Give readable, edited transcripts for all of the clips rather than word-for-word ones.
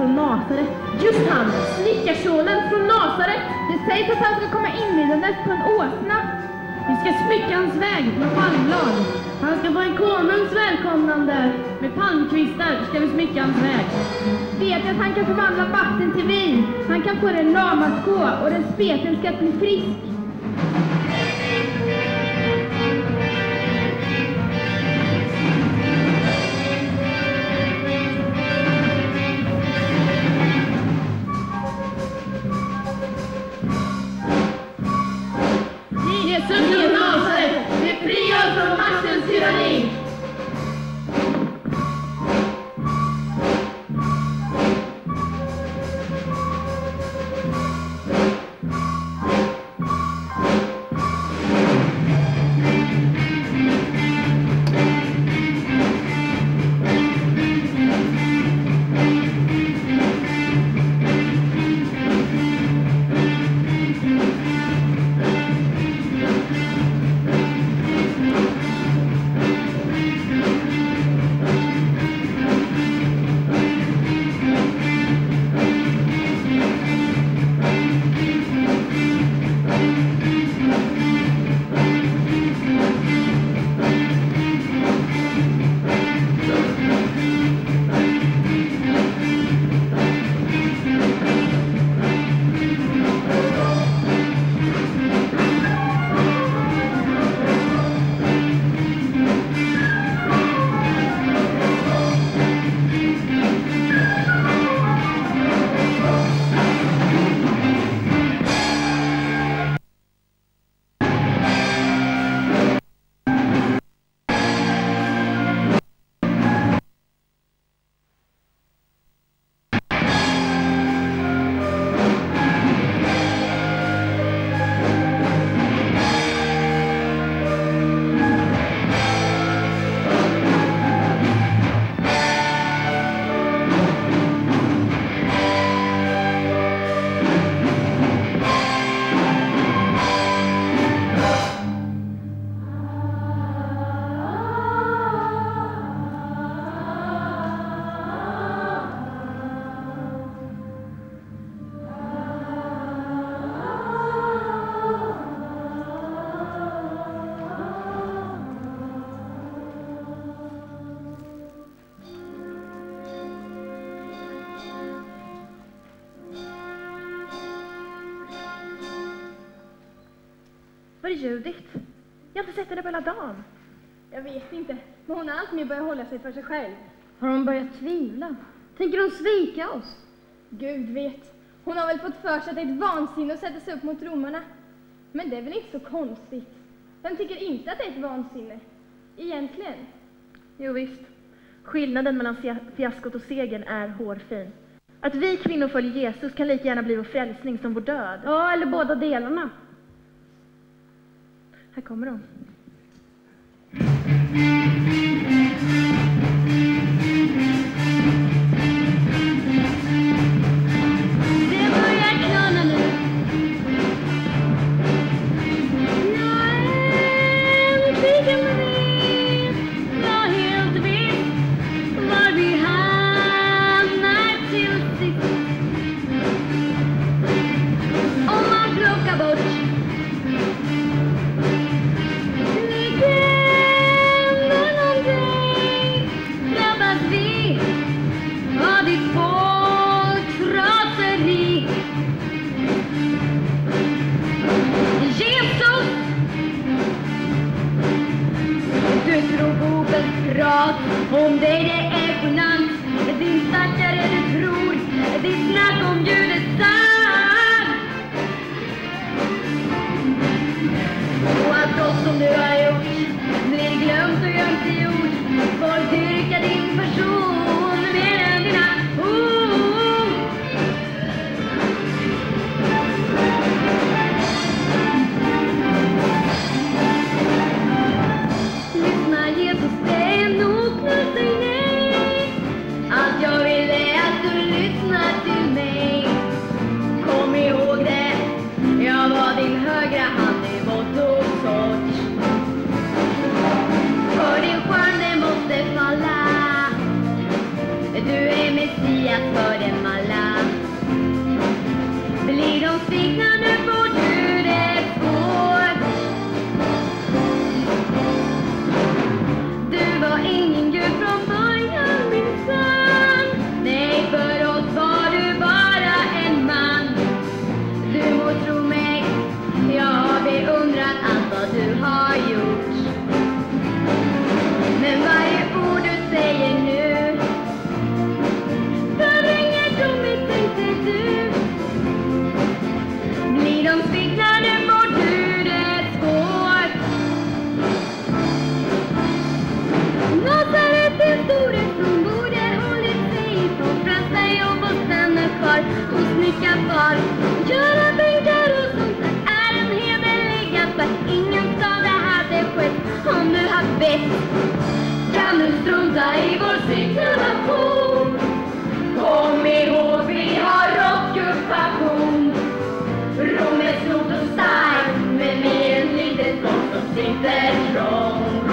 från Nasaret. Just han, snickarsonen från Nasaret. Det sägs att han ska komma inridandes på en åsna. Vi ska smycka hans väg med palmblad. Han ska få en konungs välkomnande. Med palmkvistar ska vi smycka hans väg. Vet att han kan förvandla vatten till vin. Han kan få den lama att gå och den spetälska att bli frisk. Jesus från Nasaret, befria oss från maktens tyranni. Var är Judith? Jag har inte sett henne på hela dagen. Jag vet inte, men hon har alltmer börjat hålla sig för sig själv. Har hon börjat tvivla? Tänker hon svika oss? Gud vet. Hon har väl fått för sig att det är ett vansinne att sätta sig upp mot romarna. Men det är väl inte så konstigt. Vem tycker inte att det är ett vansinne? Egentligen. Jo visst. Skillnaden mellan fiaskot och segern är hårfin. Att vi kvinnor följer Jesus kan lika gärna bli vår frälsning som vår död. Ja, eller båda delarna. Här kommer hon. Det börjar knana nu. Jag är nyfiken på det. Jag är helt visst var vi hamnar till sist. Om man plockar bort legenden svikna nu får du det svårt. Du var ingen gud från början min son. Nej, för oss var du bara en man. Du må tro mig, jag har beundrat allt vad du har gjort. Men varje ord du säger nu förringer domen, tänkte du. Blir de svikna nu får du det svårt. Nasaret är storhet som borde hållit sig från franska jobb och stanna kvar hos snickarfar. Göra bänkar och sånt där är en hederlig affär. Ingen skada hade skett om du haft vett. Kan du strunta i vår seklamation? Kom ihåg, vi har ockupation. Rom är stort och starkt, men vi är en litet folk som sitter trångt.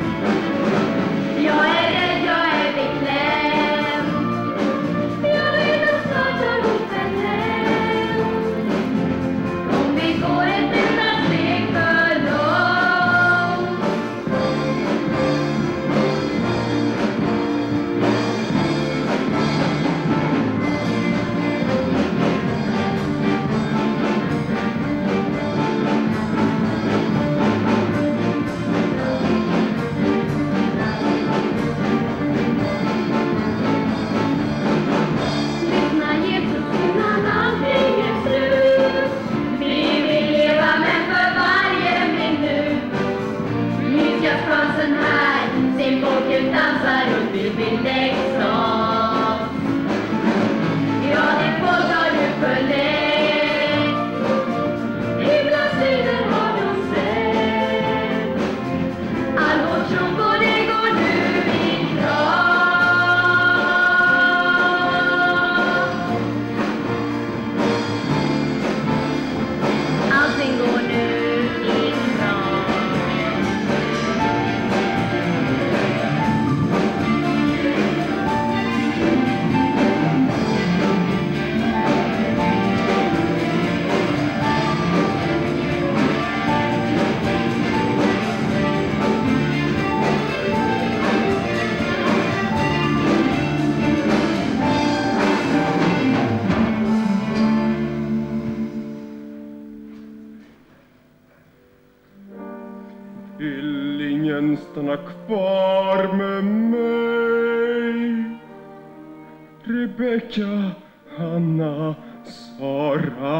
Jag är rädd, jag är beklämd. Jag vet att snart har hoten hänt. Om vi går ett enda steg för långt. Lyssna Jesus, innan allting är slut. Vi vill leva men för varje minut. Nyttjas chansen här, se folket dansa runt, vi vill extas. Ja, det folk har du förlängt. Himla syner har de sett. All vår tro på det går nu i kraft. Allting går nu i kraft. Vill ingen stanna kvar med mig? Rebecka, Hanna, Sara.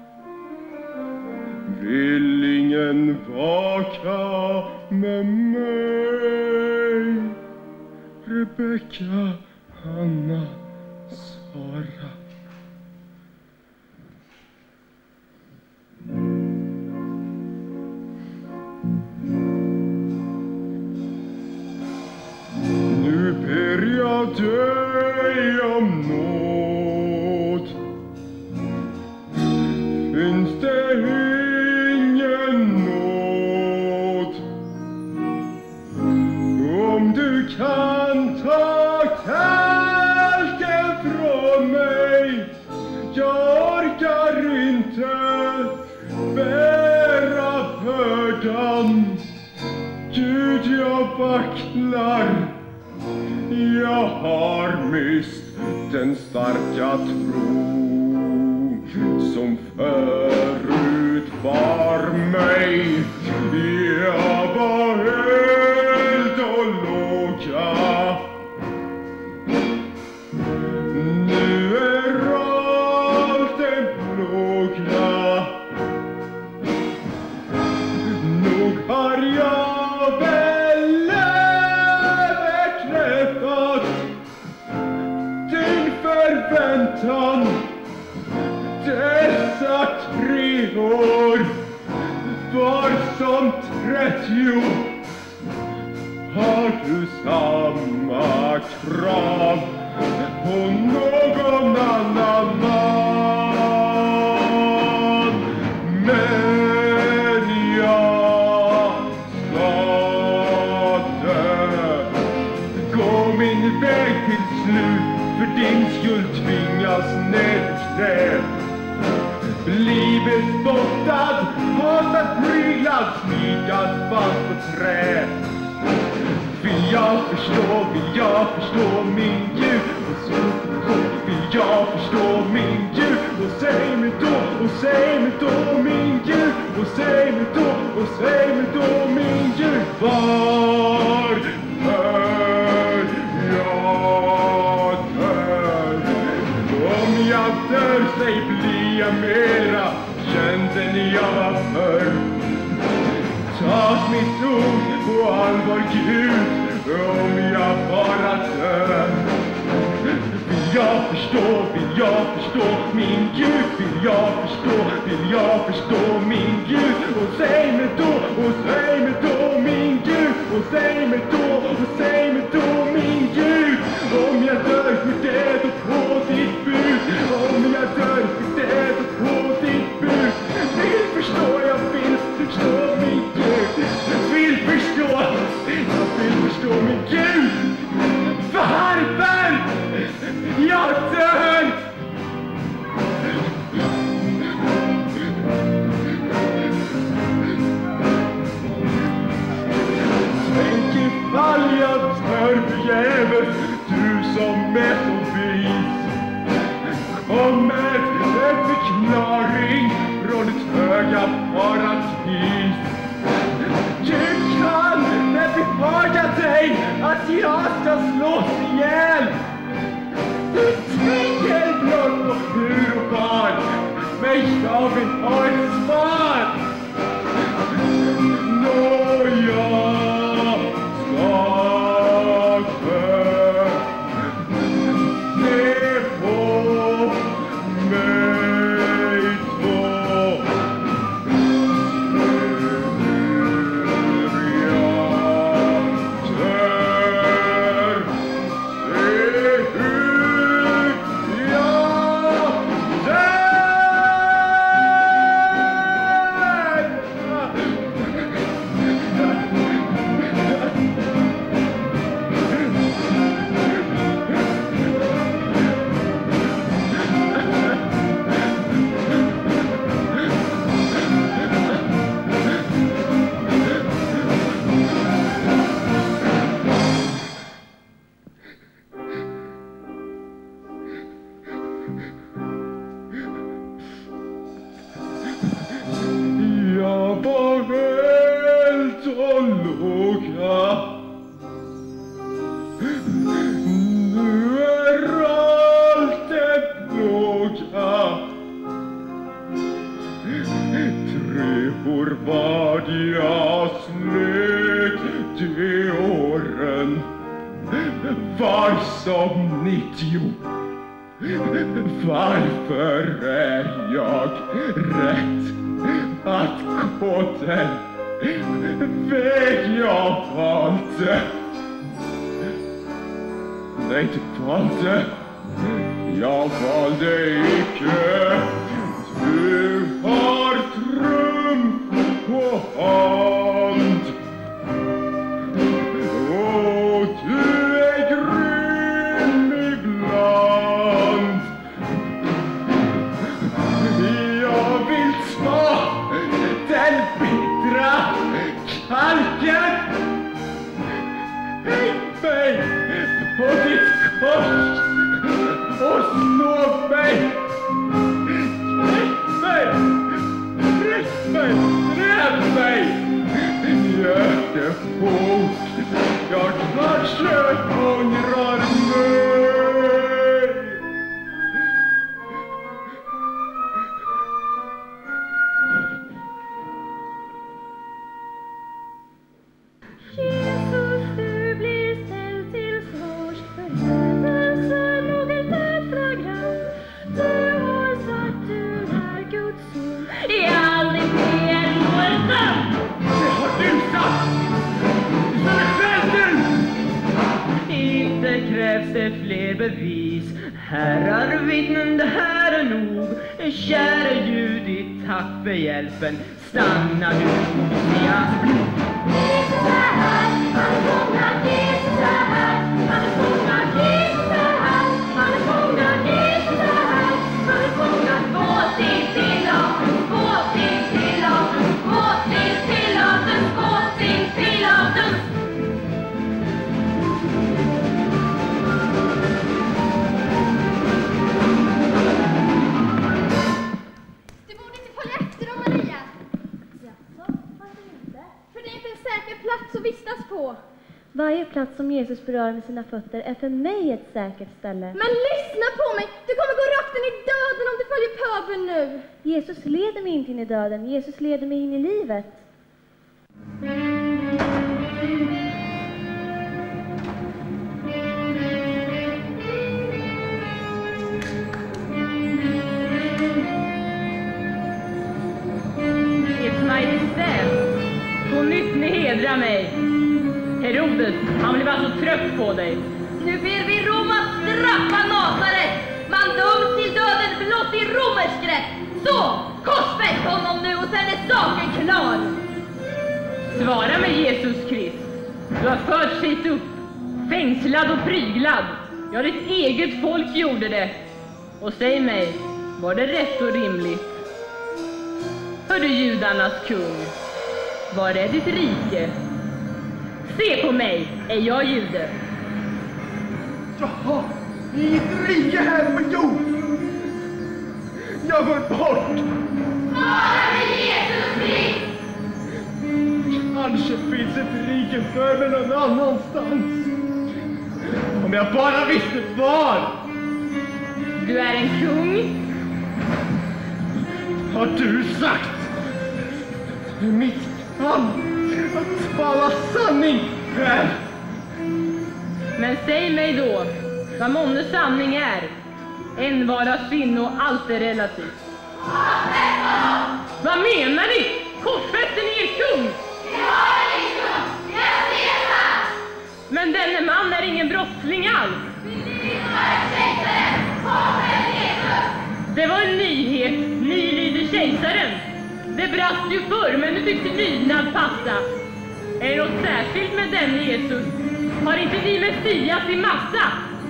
Vill ingen vaka med mig? Rebecka, Hanna, Sara. Nu ber jag dig om nåd. Finns det ingen nåd? Om du kan ta kälken från mig. Jag orkar inte bära bördan. Gud, jag vacklar. Jag har mist den starka tro som förut var mig. Jag var eld och låga. Nu är allt en plåga. Nog har jag väl överträffat din förväntan. Dessa 3 år var som 30. Har du samma krav på någon annan man? Men jag ska dö. Gå min väg till slut, för din skull tvingas nedknä. blivit spottad, hatad, pryglad, snikad fast på trä. Vill jag förstå min Gud, och så vill jag förstå min Gud, och säg mig då min Gud, och säg mig då min Gud, var hör jag dör? Om jag dör, säg blir jag mera känd än jag var förr. Tas mitt ord på allvar, Gud, om jag bara dör. Vill jag förstå min Gud, vill jag förstå min Gud, och säg mig då min Gud, och säg mig då min Gud, om jag dör för det och på ditt bud, om jag dör för det och på ditt bud. Vill förstå min Gud, vill förstå min Gud, varför jag dör. Tänk ifall jag dör förgäves, du som är så vis. Kom med en förklaring från ett höga paradis. Du kan befaga dig att jag ska slås ihjäl. Du tänker blott på hur och var, men jag vill ha ett svar. Nå, jag ska dö. Se på mig två. Jag var helt och låga. Nu är allt ett plåga. 3 år var jag slet de åren. Var som 90. Varför är jag rätt att gå den väg jag valde? Nej, inte valde. Jag valde icke. Du har trumf på hand. Och du är grym ibland. Jag vill ta den bittra kalken. Häng mig på ditt kors och slå mig. Press mig, dräp mig. Gör det fort, jag kanske ångrar mig. Jesus, du blir ställd till svars för hädelse, något flagrant. Du har sagt du är Guds son. Jag har aldrig mer målsam. Det har du sagt! Inte krävs det fler bevis. Herrar vittnen, det här är nog. Käre Judit, tack för hjälpen. Stanna du i hans blod. Jesus är här, han är fångad. Jesus är här, han är fångad. Jesus är här, han är fångad. Jesus är här, han är fångad. Gå till sin på. Varje plats som Jesus berör med sina fötter är för mig ett säkert ställe. Men lyssna på mig! Du kommer gå rakt in i döden om du följer pöbeln nu. Jesus leder mig inte in i döden. Jesus leder mig in i livet. Ers Majestät, på nytt ni hedrar mig. Herodes, han blev alltså trött på dig. Nu ber vi Rom att straffa Nasaret. Man döms till döden blott i romersk rätt. Så, korsfäst honom nu och sen är saken klar. Svara mig, Jesus Krist. Du har förts hit upp, fängslad och pryglad. Ja, ditt eget folk gjorde det. Och säg mig, var det rätt och rimligt? Hör du, judarnas kung, var är ditt rike? Se på mig, är jag jude? Jaha, inget rike här på jord. Jag går bort. Svara mig, Jesus Krist! Kanske finns ett rike för mig någon annanstans. Om jag bara visste var. Du är en kung. Har du sagt? Det är mitt namn att tala sanning här. Men säg mig då, vad månne sanning är. En vara kvinno, allt är relativt. Vad menar ni? Korsfästen är er kung! Men denne man är ingen brottsling alls. Det var en nyhet, ny lyder kejsaren. Det brast ju förr, men nu tycks lydnad passa. Är det något särskilt med denne Jesus? Har inte ni Messias i massa?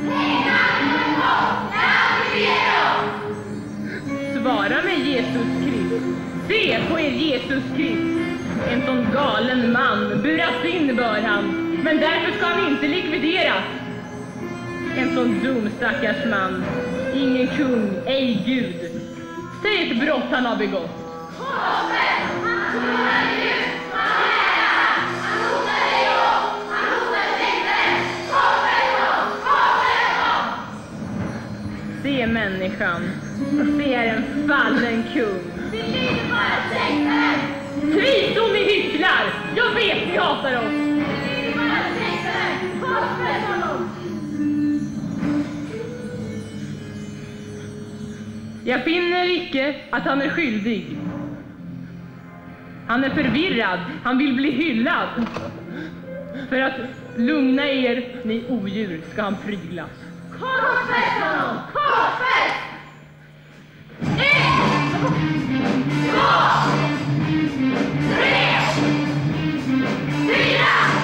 Svara mig, Jesus Krist. Se på er, Jesus Krist. En sån galen man, buras in bör han. Men därför ska han inte likvideras. En sån dum stackars man. Ingen kung, ej Gud. Säg ett brott han har begått. Se människan. Se är en fallen kung. Tvison ni hycklar! Jag vet ni hatar oss. Jag finner icke att han är skyldig. Han är förvirrad. Han vill bli hyllad. För att lugna er, ni odjur, ska han pryglas. Korsfäst honom! Korsfäst! 1, 2, 3, 4,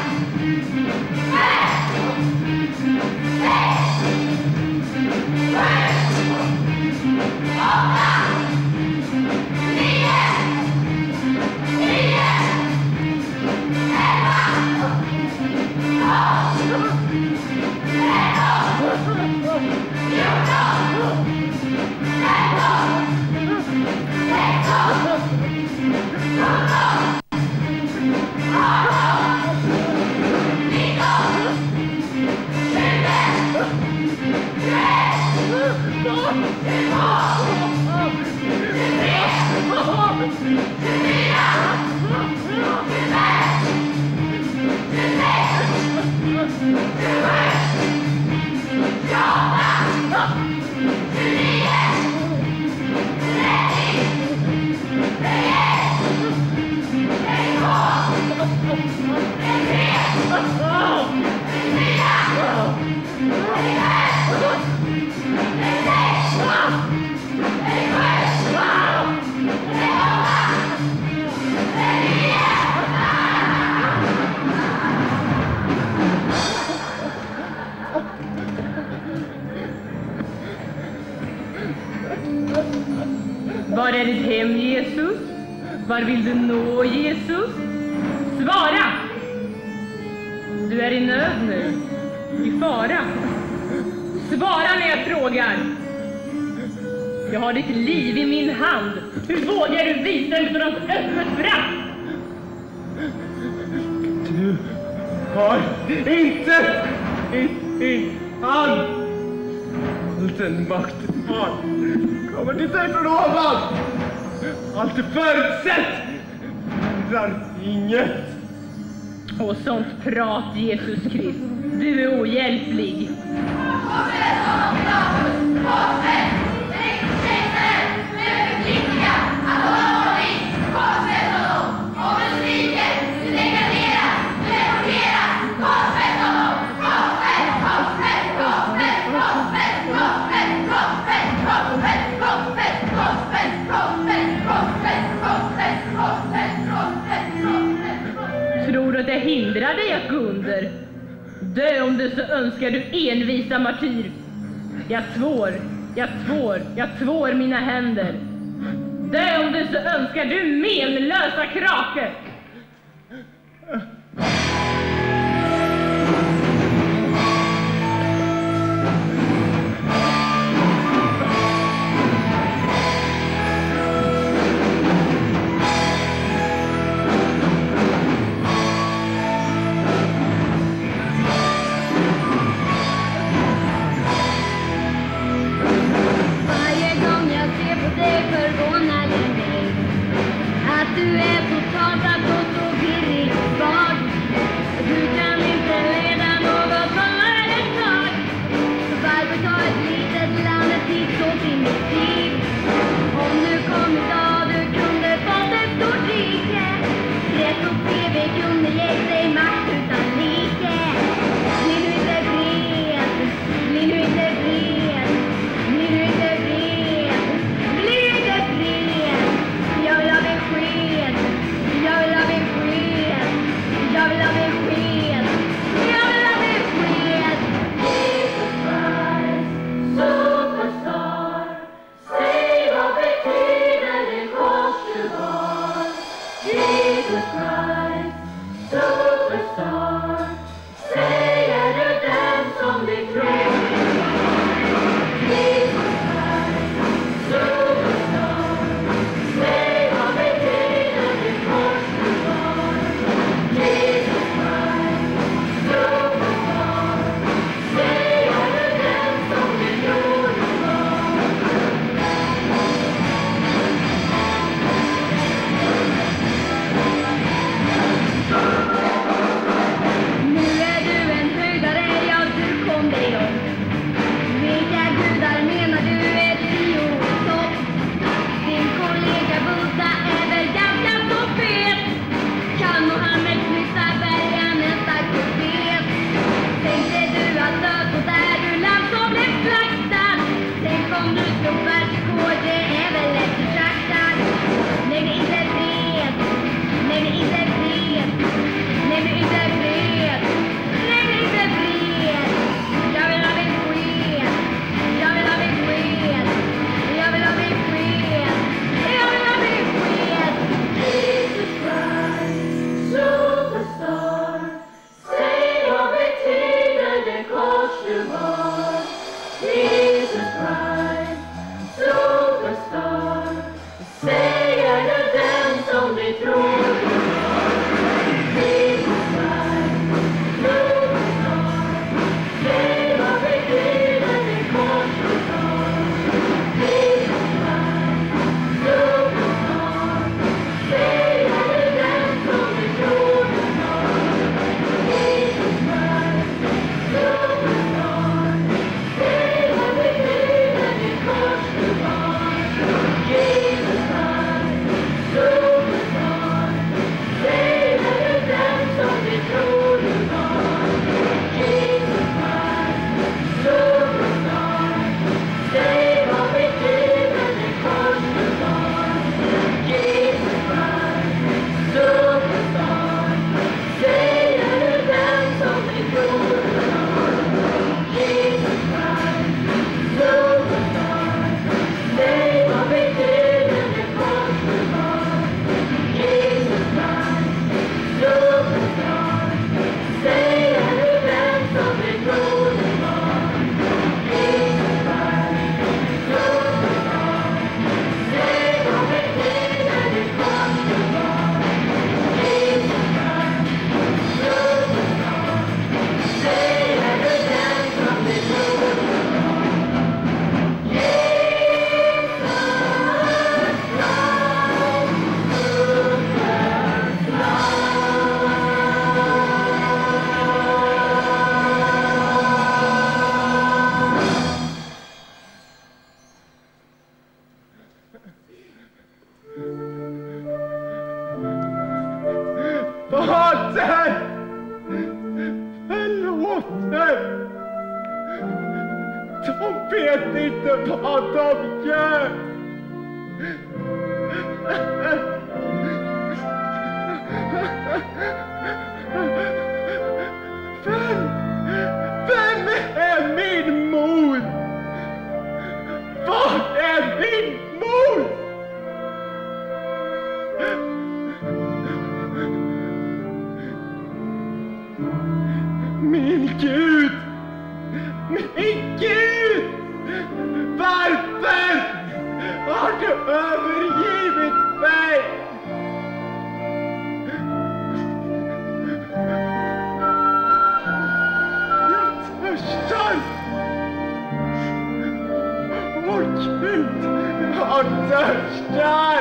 'Var är ditt hem, Jesus? Var vill du nå, Jesus? Svara! Du är i nöd nu, i fara. Svara när jag frågar. Jag har ditt liv i min hand. Hur vågar du visa utan att öppet fram? Du har inte all den makten har kommer till sig från ovan. Allt är förutsett, hindrar inget. Och sånt prat, Jesus Krist. Du är ohjälplig. Tror du att det hindrar dig att gå under? Dö om du så önskar, du envisa martyr. Jag tvår mina händer. Dö om du så önskar, du menlösa krake. Du är så tagsam och så virrig och svag. Du kan inte leda något för ett tag. Så varför ta ett litet land dit så primitivt? Om du kom idag du kunde fått ett stort rike. Press och TV kunde ge dig makt utan like. Blir du inte bred? Blir du inte bred? Blir du inte bred? Blir du inte bred? Jag vill ha besked. Jag vill ha besked. Jag vill ha besked. Jag vill ha besked. Jesus Christ, superstar. Säg vad betyder det kors du bar? Jesus Christ, superstar. Säg är du den som vi tror? Jesus Christ, superstar. Säg vad betyder det kors du bar? Jesus Christ, superstar. Säg är du den som vi tror du var? Nu är du en höjdare, ja du kom dig upp. Vilka gudar menar du är triotopp? Din kollega Buddha är väl ganska så fet. Kan Mohammed flytta bergen en stark profet? Tänkte du att död så där du land som blev slaktad? Tänk om du slog världskod, det är väl eftertraktat. Nej, det är inte fred. Nej, det är inte fred. Nej, det är inte fred. Nej, det är inte fred. Jag vill ha besked. Jag vill ha besked. Jag vill ha besked. Jag vill ha besked. Fader! Förlåt dem! De vet inte vad de gör! Vem är min mor? Var är min mor? Min Gud! Min Gud! Varför har du övergivit mig? Jag törstar! Åh Gud, jag törstar!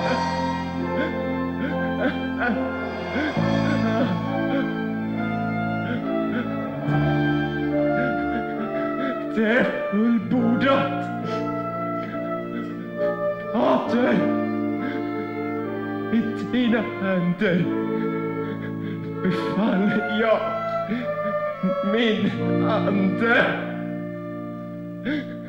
Det är fullbordat. Fader, i dina händer befaller jag min ande.